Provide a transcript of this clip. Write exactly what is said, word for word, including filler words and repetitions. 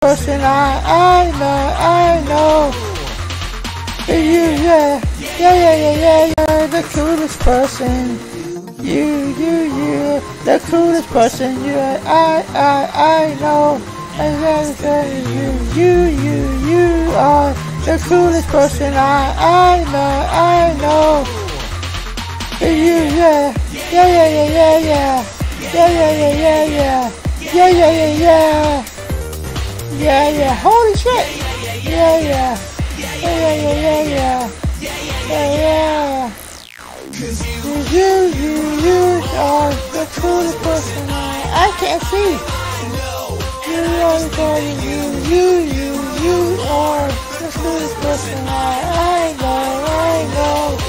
person I, I know, I know. You, yeah, yeah, yeah, yeah, yeah, yeah, the coolest person. You, you, you, the coolest person. You, I, I, I know. And then you, you, you, you are the coolest person I, I know, I know. You, yeah, yeah, yeah, yeah, yeah, yeah, yeah, yeah, yeah, yeah, yeah, yeah, yeah, yeah, yeah, yeah, yeah, holy shit, yeah, yeah, yeah, yeah, yeah, yeah, yeah, yeah, yeah. You, you, you are the coolest person I, I can't see. You are the coolest, you, you, you, you are the coolest person I, I know, I know.